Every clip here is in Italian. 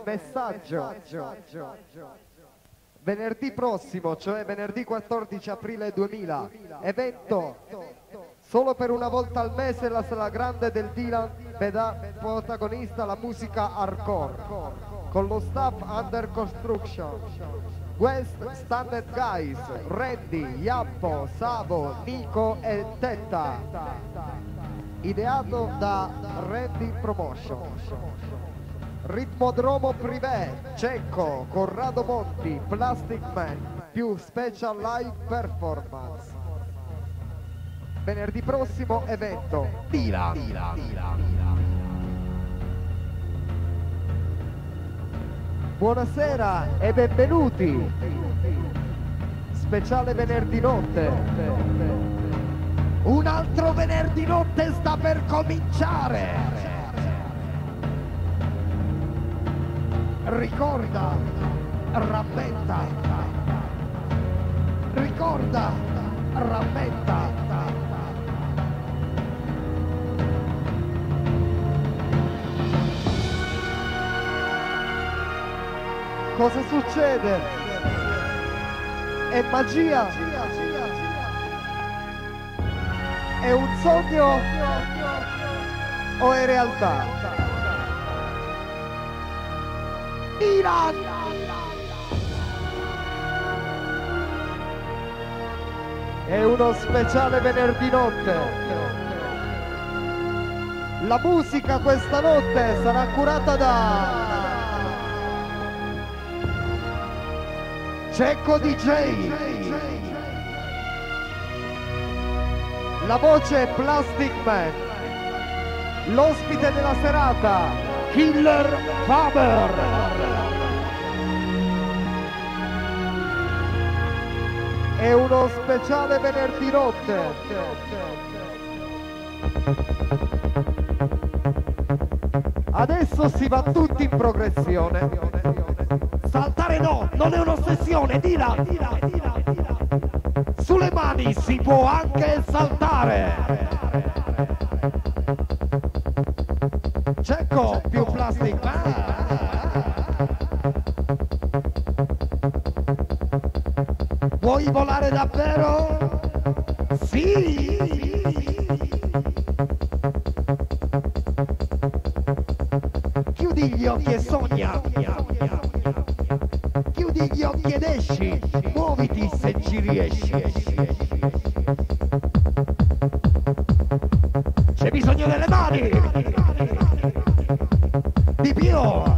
messaggio. Venerdì prossimo, cioè venerdì 14 aprile 2000, evento solo per una volta al mese la sala grande del Dylan vedrà protagonista la musica hardcore con lo staff Under Construction, West Standard Guys, Randy, Yappo, Savo, Nico e Tetta, ideato da Randy Promotion. Ritmodromo Privé, Cecco, Corrado Monti, Plastic Man, più Special Live Performance. Venerdì prossimo evento Dylan. Buonasera e benvenuti. Speciale venerdì notte. Un altro venerdì notte sta per cominciare. Ricorda, rammenta. Ricorda, rammenta. Cosa succede? È magia? È un sogno o è realtà? Dylan! È uno speciale venerdì notte. La musica questa notte sarà curata da Cecco DJ. La voce è Plastic Man. L'ospite della serata, Killer Faber. È uno speciale venerdì notte. Adesso si va tutti in progressione. Saltare no, non è un'ossessione, Dylan. Sulle mani si può anche saltare. Cecco più Plastic. Vuoi volare davvero? Sì! Chiudi gli occhi e sogna. Chiudi gli occhi ed esci. Muoviti se ci riesci. C'è bisogno delle mani! Di più!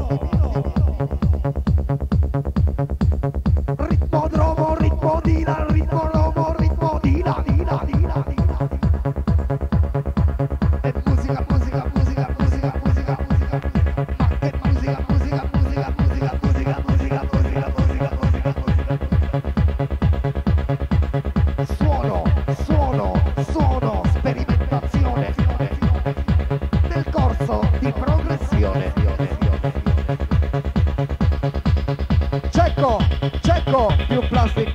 Ritmodromo, ritmo Dylan, ritmodromo, ritmo Dylan. E musica. Suono, sperimentazione nel corso di progressione. Cecco più Plastic.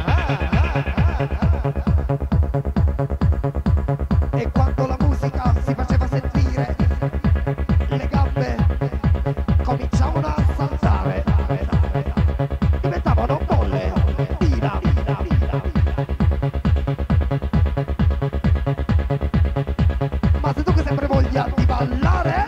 E quando la musica si faceva sentire, le gambe cominciavano a saltare, diventavano molle. Ma se tu che sempre voglia di ballare,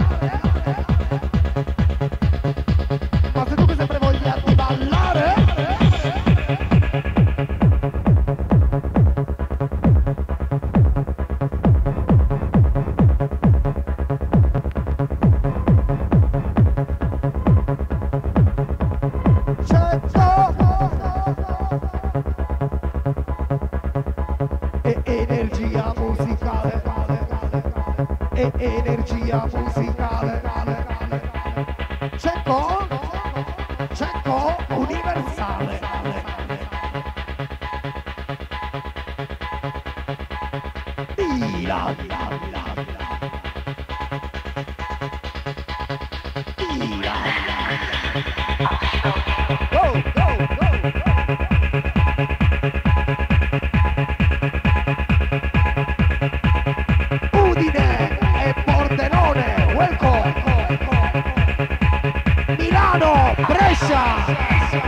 energia musicale. Cecco universale. Dylan. Go. Udine e Pordenone, welcome! Milano! Milano, Brescia.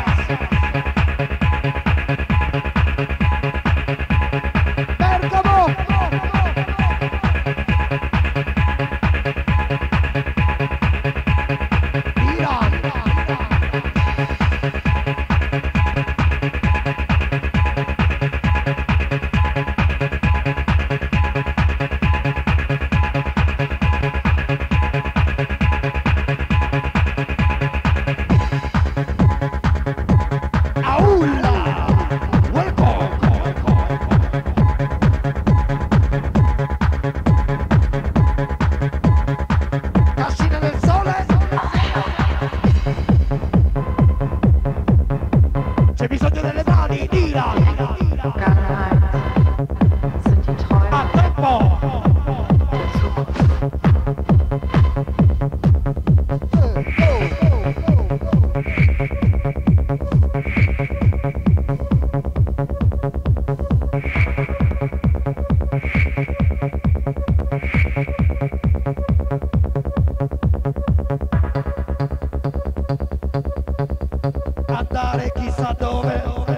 Andare chissà dove,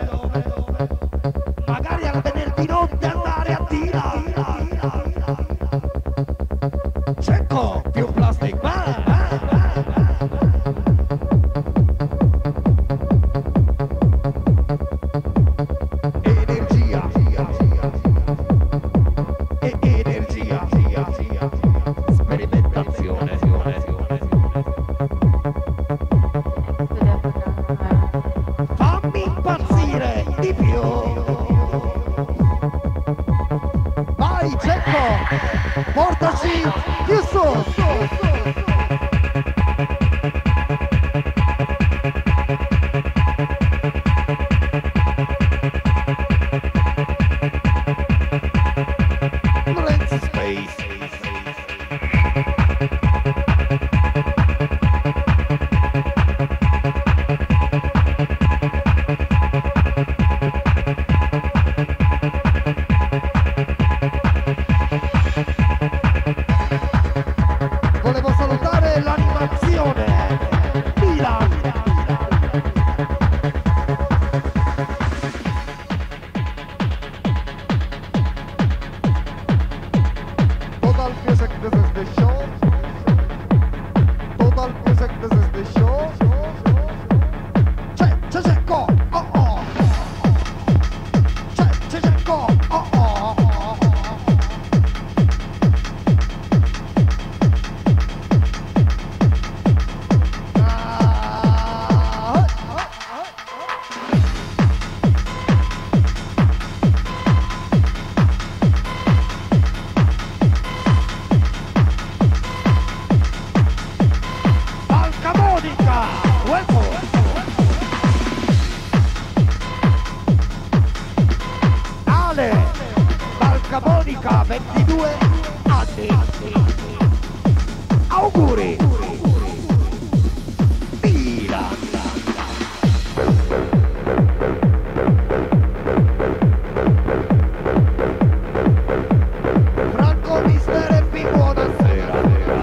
magari al venerdì notte andare a tira. Cecco, più plastic man. Energia e energia, sperimentazione. Fammi impazzire di più. Vai Cecco, portaci più su. Let's space. Volevo salutare l'animazione Milan. Total music, this is the show. Total music, this is the show. C'è Cecco, oh oh. C'è Cecco, oh oh. Monica, welcome. Ale, Valca Monica, 22 anni. Auguri. Tira. Franco Mister Eppi, buonasera.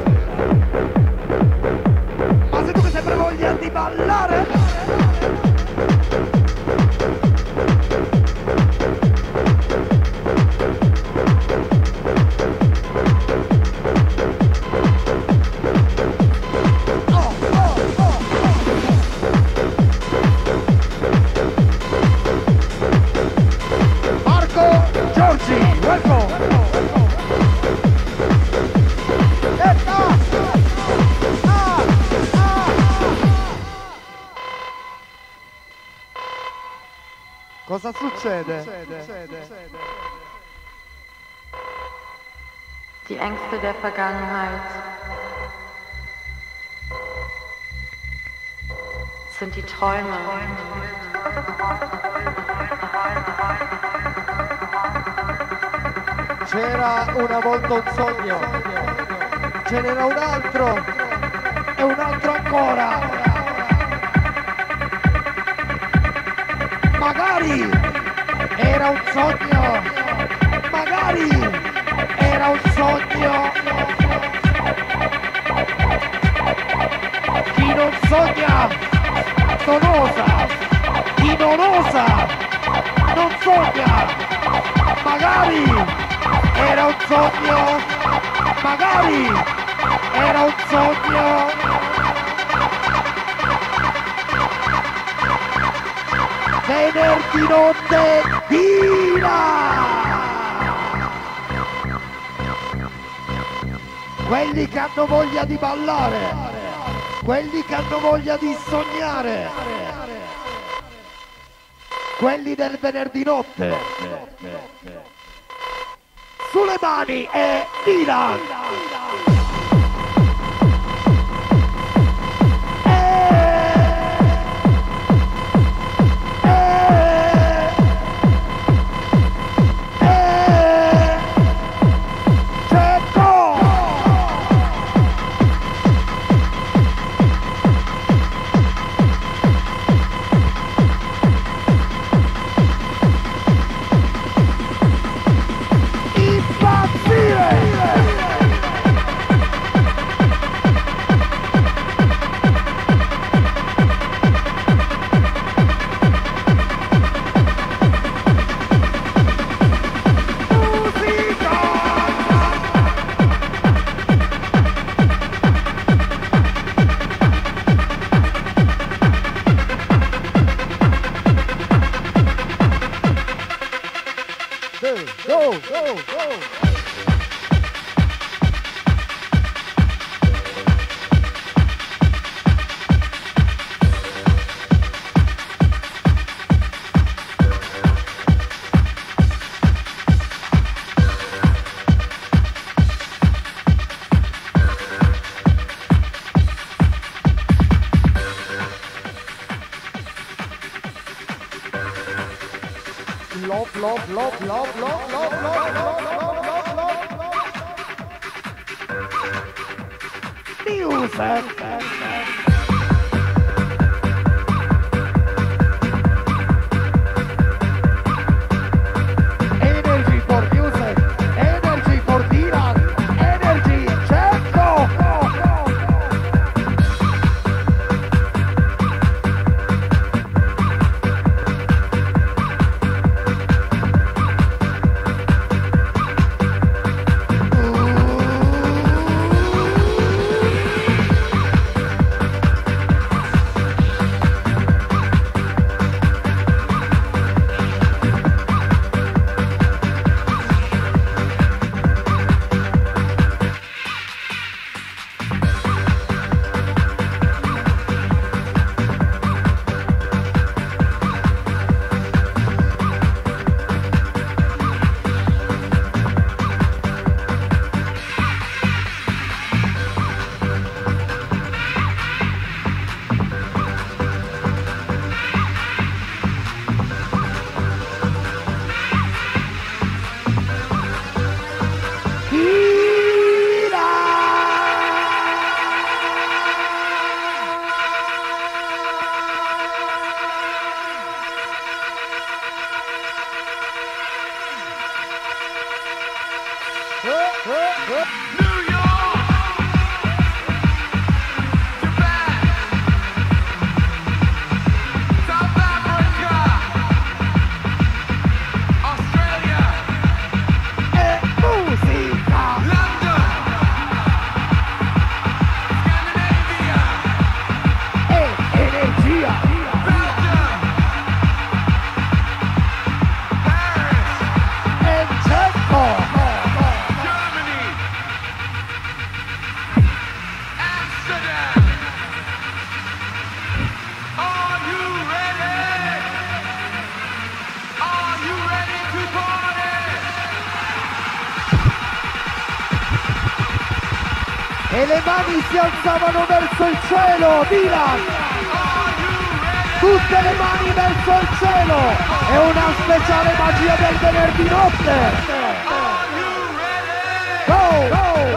Ma se tu che sempre voglia di ballare? Marco Giorgi, welcome. Cosa succede? Die Ängste der Vergangenheit sind die Träume. C'era una volta un sogno, ce n'era un altro E un altro ancora. Magari era un sogno. Magari era un sogno. Chi non sogna, non osa, chi non osa, non sogna, magari era un sogno, magari era un sogno. Venerdì notte Dylan! Quelli che hanno voglia di ballare, quelli che hanno voglia di sognare, quelli del venerdì notte. Sulle mani è Dylan! E le mani si alzavano verso il cielo, Dylan! Tutte le mani verso il cielo! È una speciale magia del venerdì notte! Go! Go!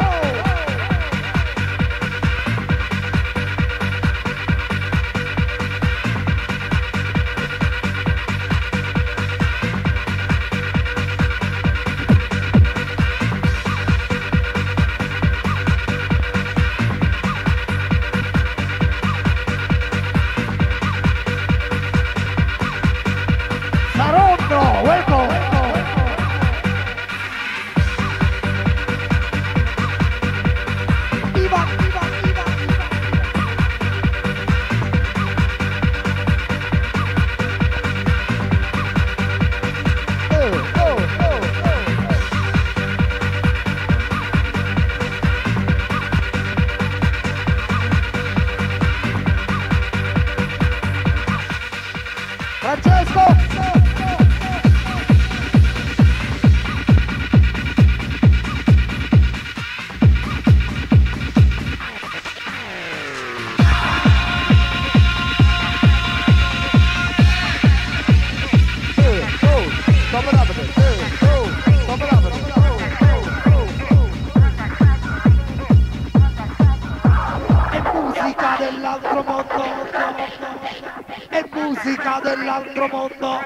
musica dell'altro mondo.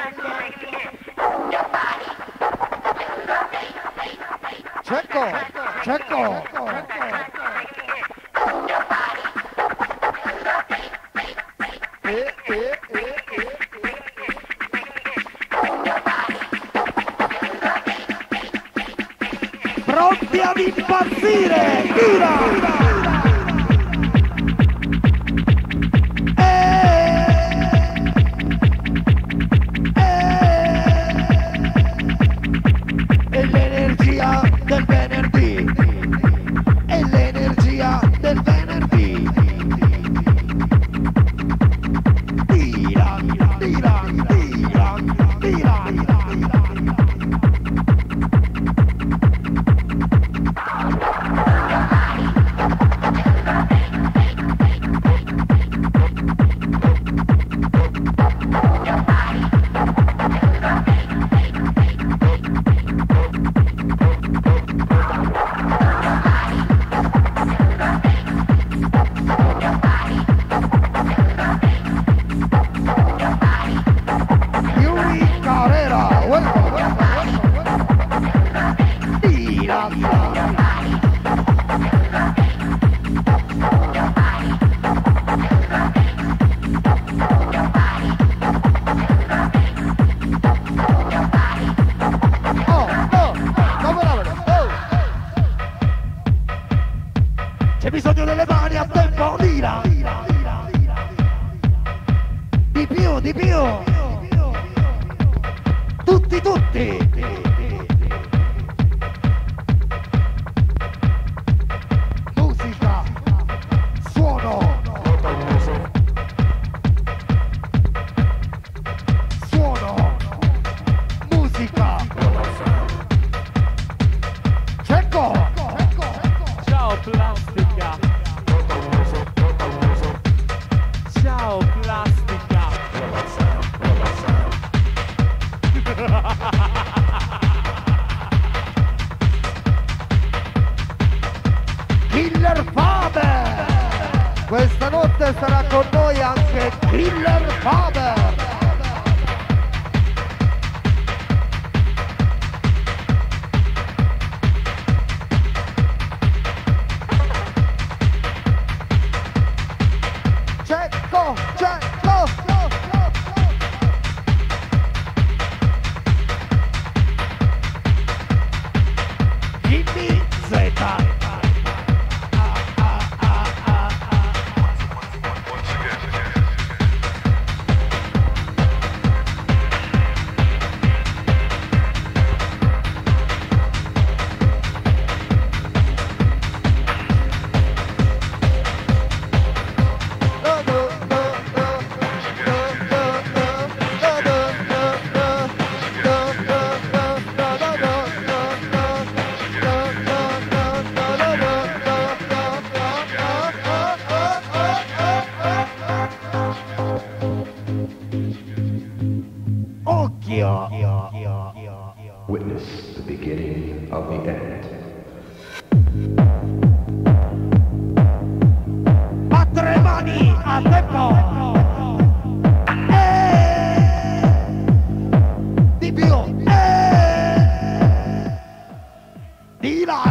Cecco, Cecco. Pronti ad impazzire, tira! E l'energia del venerdì, e l'energia del venerdì. Tira, tira, tira, tira. C'è bisogno delle mani a tempo, tira! Di più, di più! Tutti, tutti! Musica, suono, suono, musica. Cecco! Ciao plastica! Ciao plastica! Killer Faber! Questa notte sarà con noi anche Killer Faber! Cecco, Cecco. Jimmy Z. Occhio! Witness the beginning of the end. Battere mani a tempo! Di più! Di là!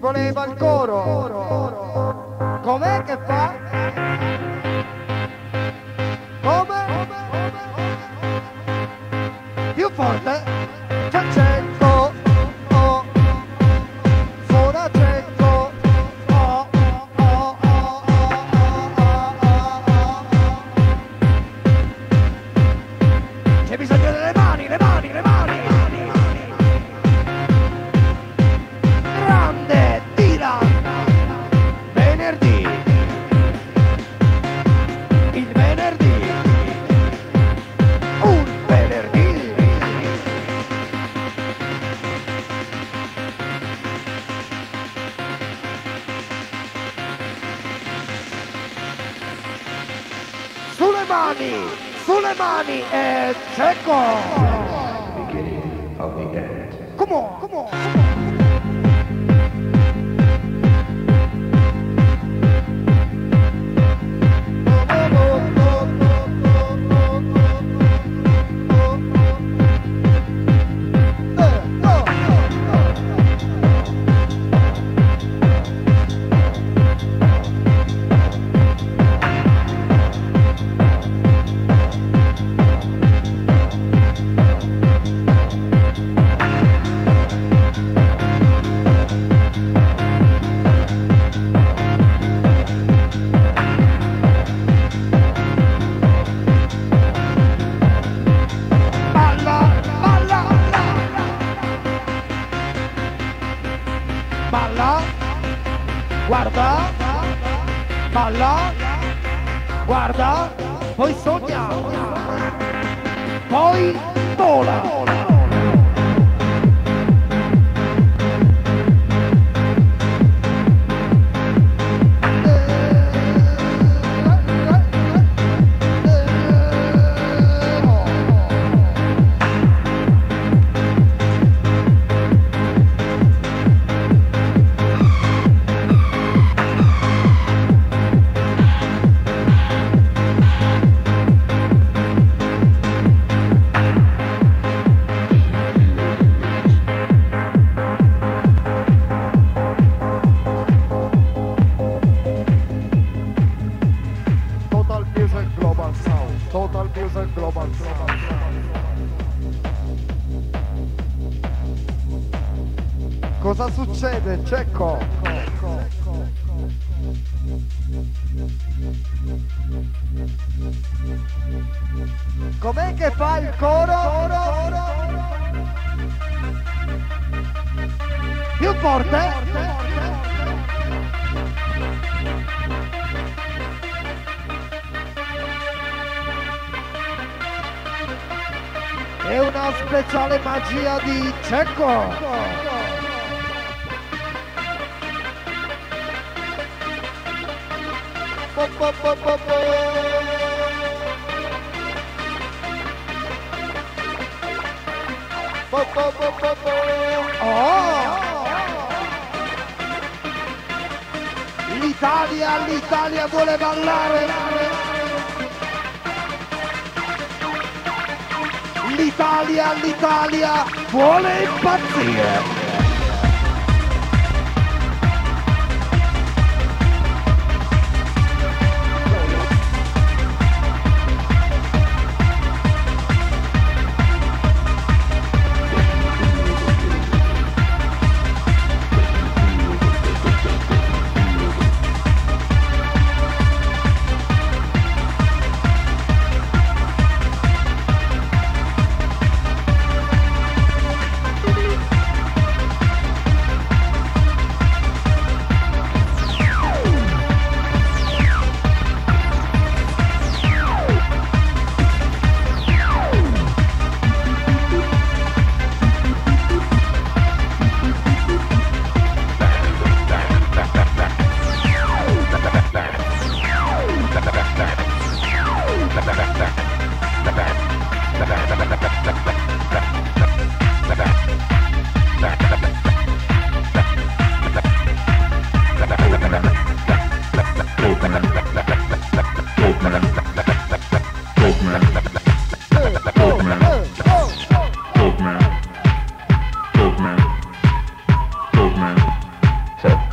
voleva il coro. Com'è che fa? Come? Più forte? C'accento, oh, suona accento, oh, oh, oh, oh. C'è bisogno delle mani, le mani, le mani. Grande Dylan, venerdì, il venerdì, un venerdì. Sulle mani e Cecco. Beginning of the end. Come on, come on. Balla, guarda, balla, guarda, poi sogna, poi vola. Total Music Global Sound. Cosa succede, Cecco? Com'è che fa il coro? Più forte? È una speciale magia di Cecco. L'Italia vuole ballare. L'Italia vuole impazzire. So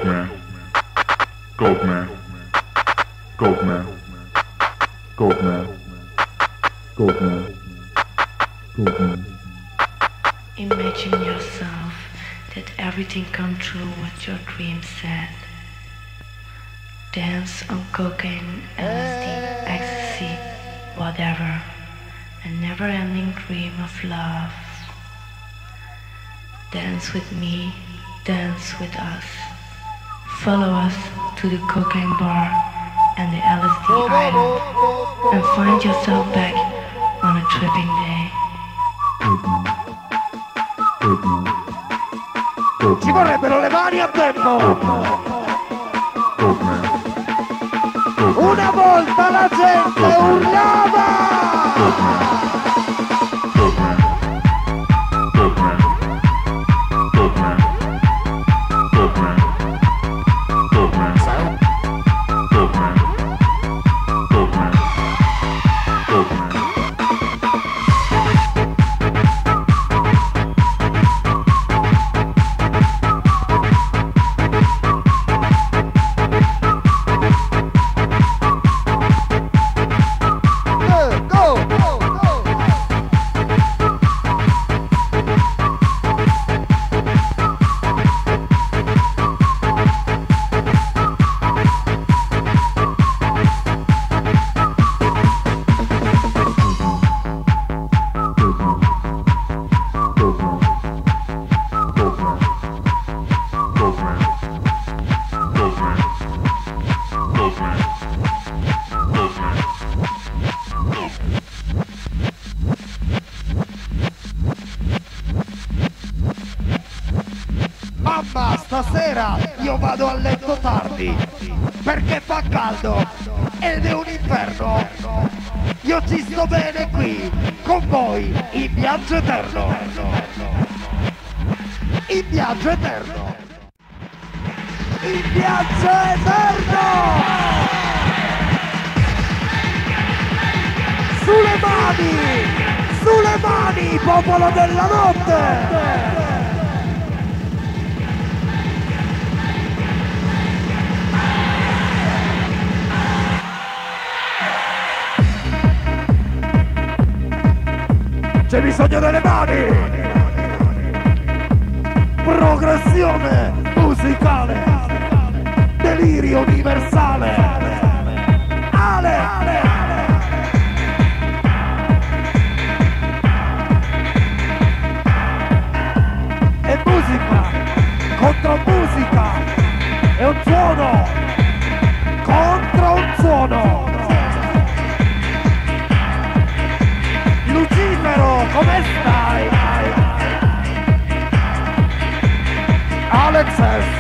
Goldman, Goldman, Goldman, Goldman, Goldman, Goldman. Imagine yourself that everything come true what your dream said. Dance on cocaine, LSD, ecstasy, whatever. A never-ending dream of love. Dance with me, dance with us. Follow us to the cocaine bar and the LSD island and find yourself back on a tripping day. Ci vorrebbero le mani a tempo. Una volta la gente urlava. Mamma, stasera io vado a letto tardi perché fa caldo ed è un inferno. Io ci sto bene qui con voi in viaggio eterno. In viaggio eterno. In viaggio eterno. Sulle mani, popolo della notte. C'è bisogno delle mani! Progressione musicale! Delirio universale! Ale! E musica contro musica! È un suono contro un suono! Lucifero, come stai? Alexis.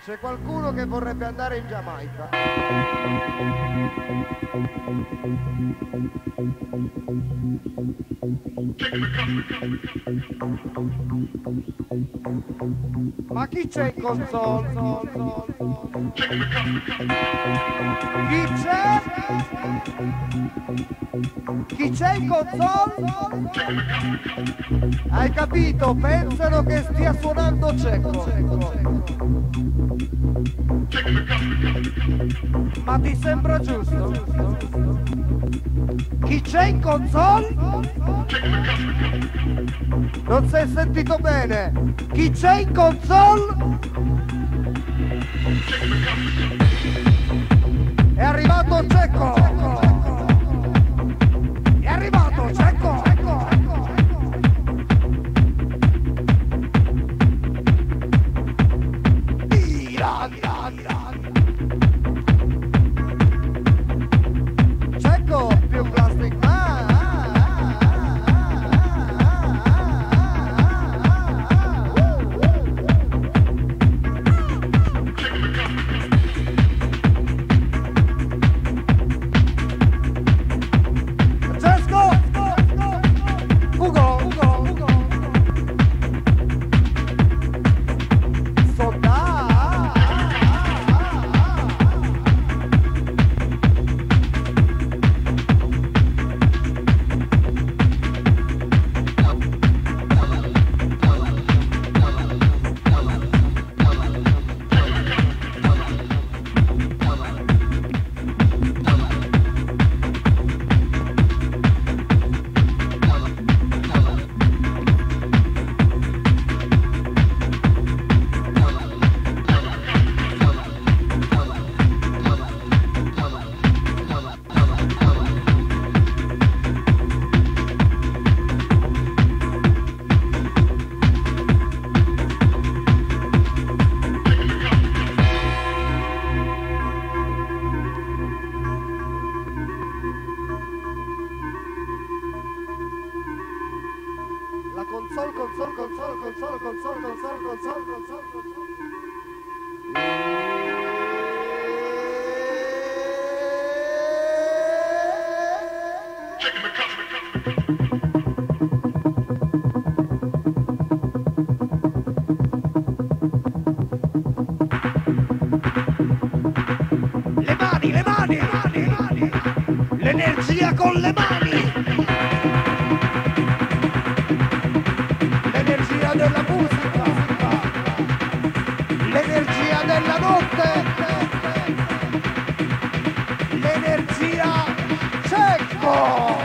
C'è qualcuno che vorrebbe andare in Giamaica? Ma chi c'è in console? Chi c'è? Chi c'è in console? Hai capito? Pensano che stia suonando Cecco. Ma ti sembra giusto? Chi c'è in console? Non si è sentito bene. Chi c'è in console? È arrivato Cecco. È arrivato Cecco. Cecco più plastic man. L'energia con le mani, l'energia della musica, l'energia della notte, l'energia Cecco.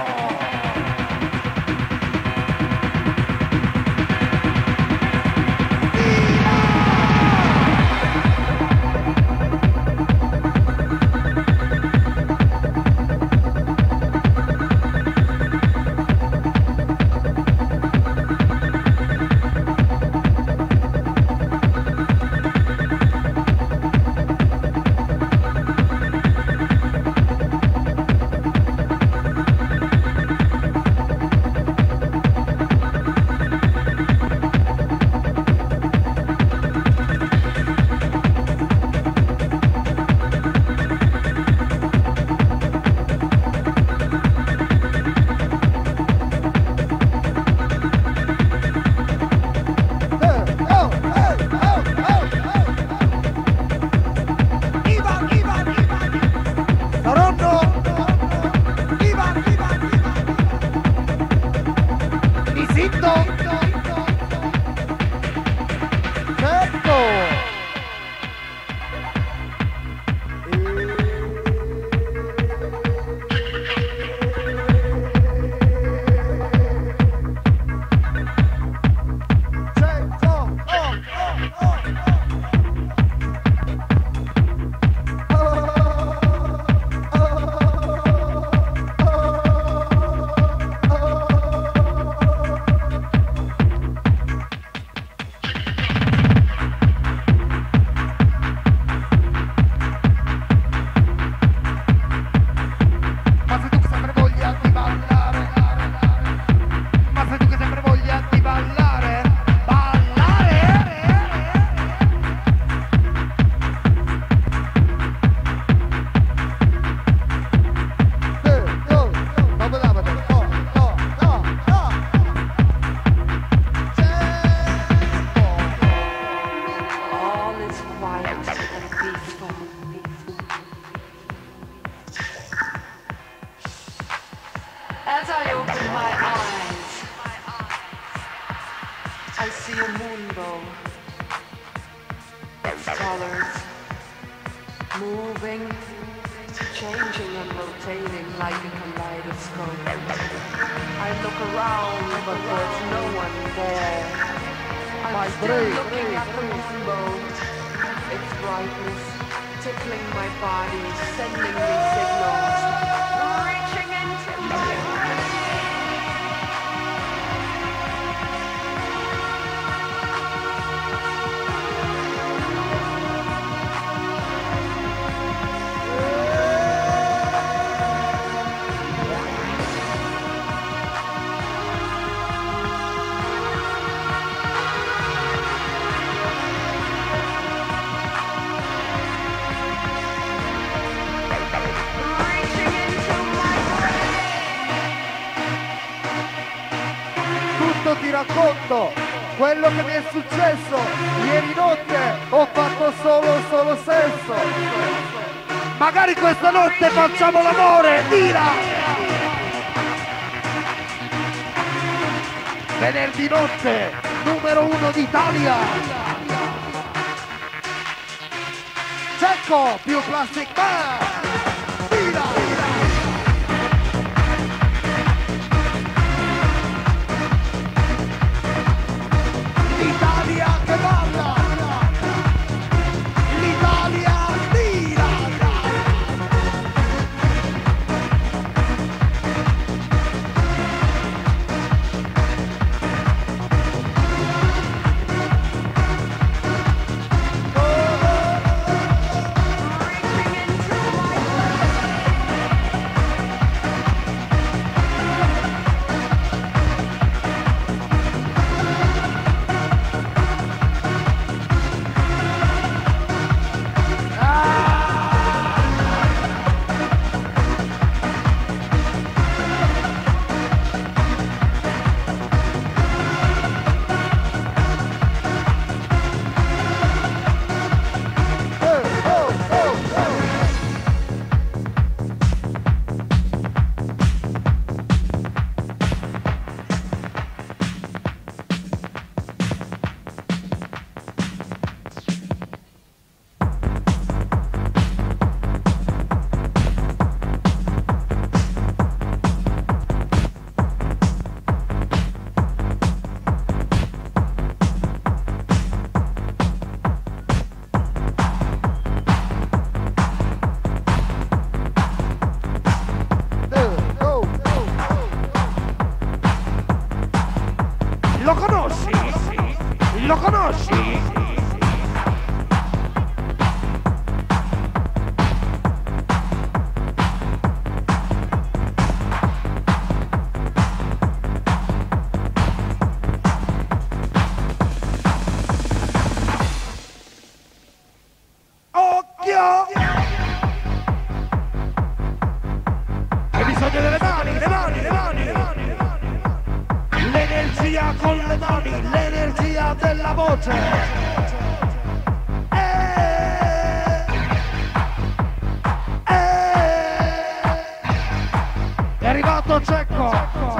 sweet and peaceful. As I open my eyes, I see a moonbow. Its colors moving, changing and rotating like a kaleidoscope. I look around, but there's no one there. I'm still looking at the moonbow, its brightness tickling my body, sending me signals, reaching into my heart. Ti racconto quello che mi è successo ieri notte. Ho fatto solo sesso. Magari questa notte facciamo l'amore, tira! Venerdì notte, numero 1 d'Italia. Cecco più Plastic Man. Tira! L'Italia che balla, l'Italia tira. Lo conosci? Lo conosci? Occhio! Hai bisogno delle mani, le mani, le mani, le mani, le mani. L'energia con le mani, l'energia della voce. È arrivato Cecco.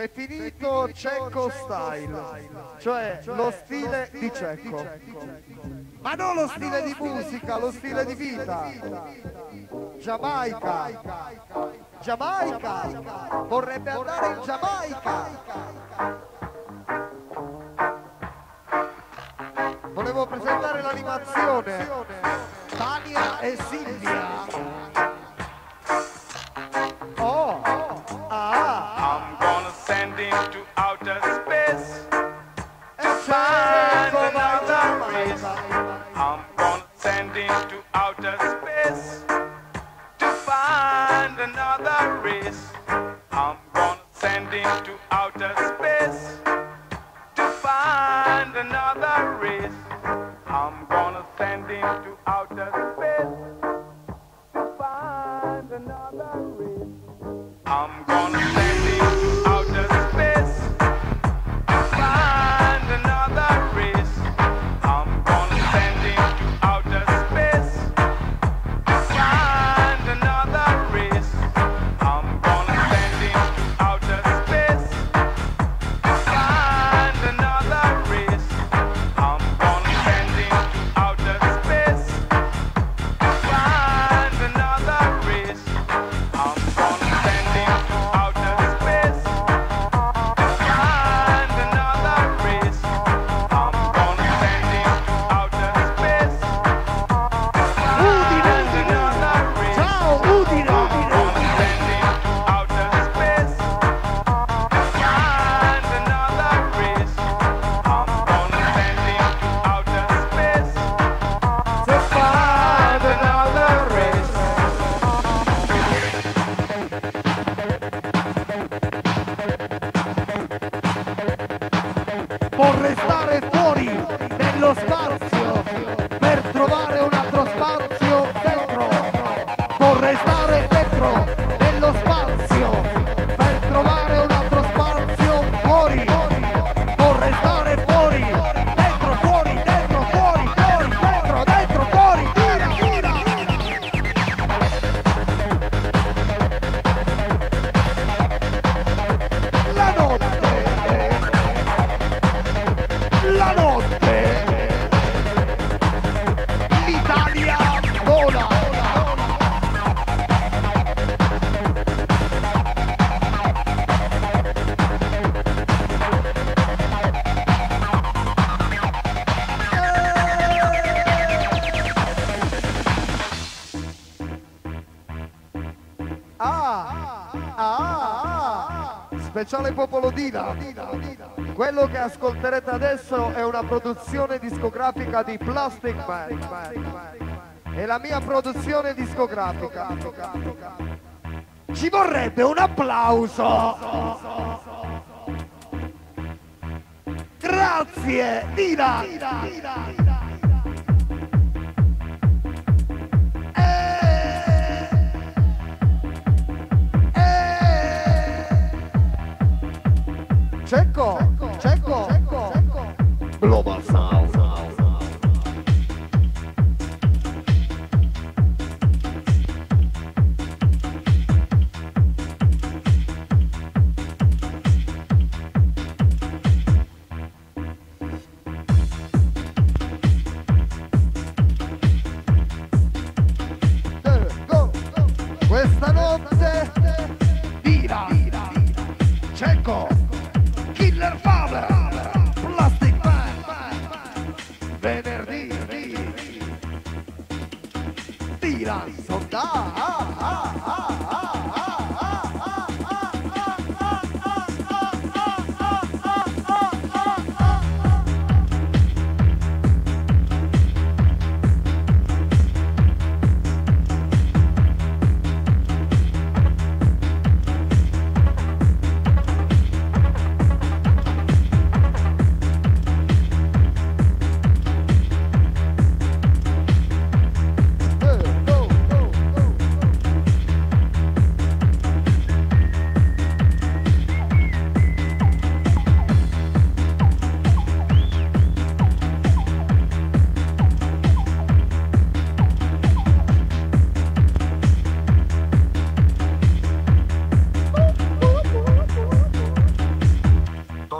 definito Cecco Style, cioè lo stile di Cecco. Ma non lo stile di musica, lo stile di vita. Giamaica. Giamaica. Vorrebbe andare in Giamaica. Volevo presentare l'animazione. Tania e Silvia. Oh, I'm gonna send him to outer space to e find Cecco another vai. race. I'm gonna send him to outer space to find another race. I'm gonna send him to outer space to find another race. I'm gonna send him to outer space to find another race. I'm gonna send him to outer space to find another race. I'm gonna send him to outer space to find another race. I'm gonna send him to outer space to find another race. I'm gonna send him to outer space to find another race. I'm gonna send him to outer space to find another race. I'm gonna send him to outer space to find another race. Ciao Udine! I'm gonna send him to outer space to find another race. I'm gonna send him to outer space to find another race. Vorrei stare fuori nello spazio per trovare un altro spazio dentro. Vorrei stare dentro nello spazio per trovare un altro spazio fuori. Vorrei stare fuori, dentro, fuori, dentro, fuori, fuori, dentro, dentro, fuori, gira, gira. La notte, l'Italia vola. Speciale Popolo Dina. Quello che ascolterete adesso è una produzione discografica di Plastic Man. È la mia produzione discografica. Ci vorrebbe un applauso. Grazie, Dina. Cecco. Global Sound. Go. Questa notte Dina. Cecco. Killer Father. Plastic Man. Venerdì. Dina.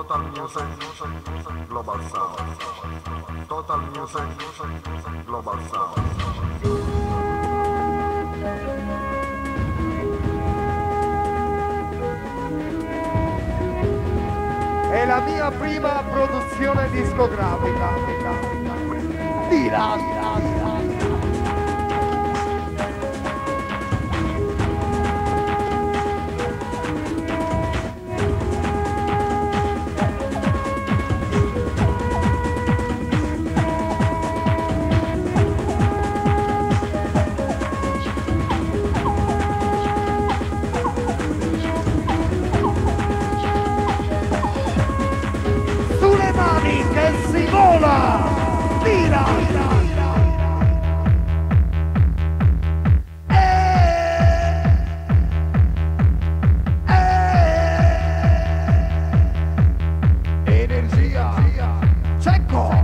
Total Music, Global Sound. Total Music, Global Sound. È la mia prima produzione discografica. Tira. Sulle mani che si vola! Tira! Energia! Secco!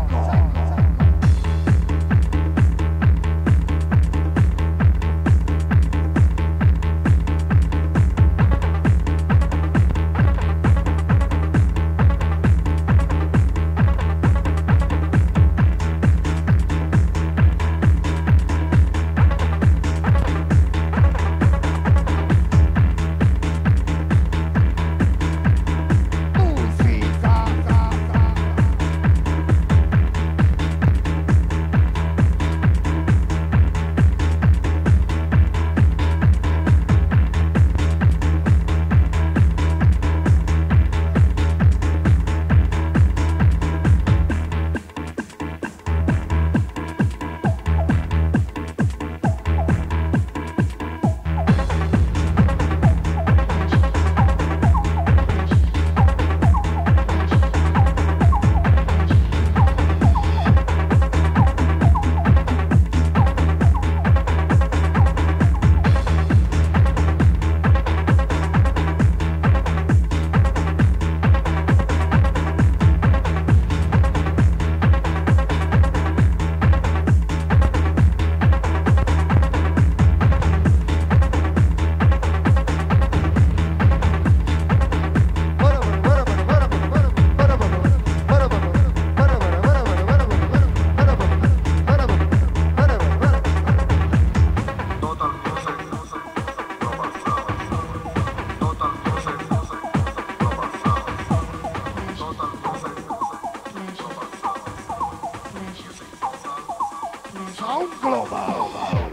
Sound Global.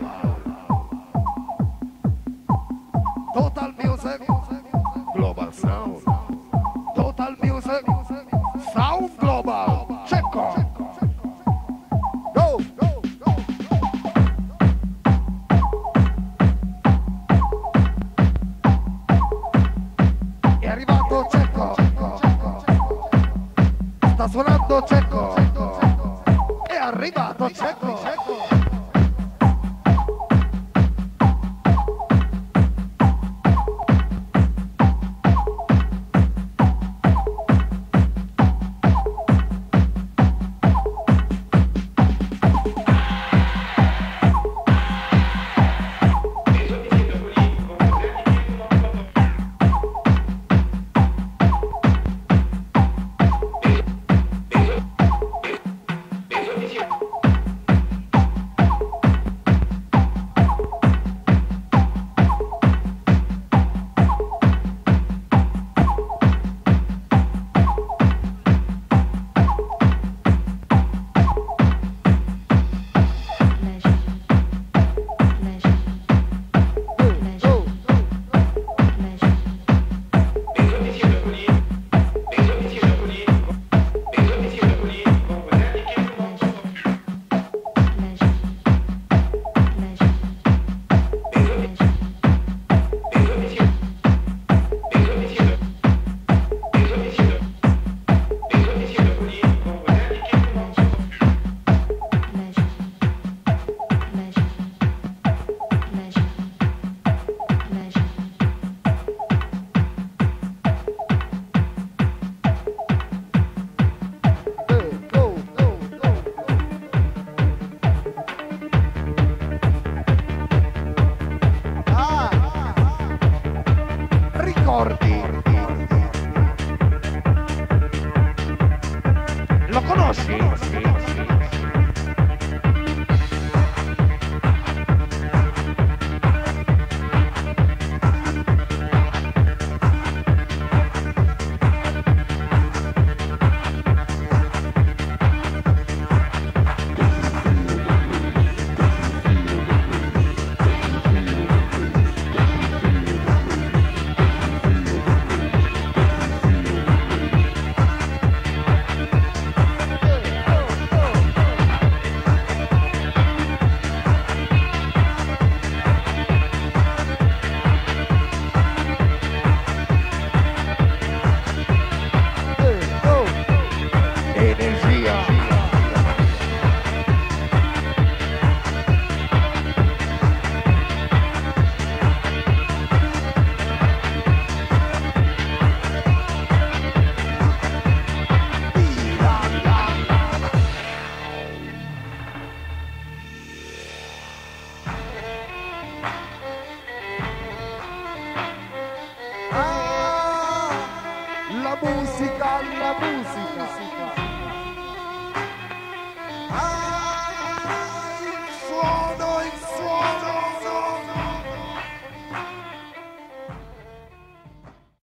Total Music, Global Sound. Total Music, Sound Global. Cecco. Go, go, go. È arrivato Cecco. Sta suonando Cecco. È arrivato Cecco. Lo conosci? La musica, la musica.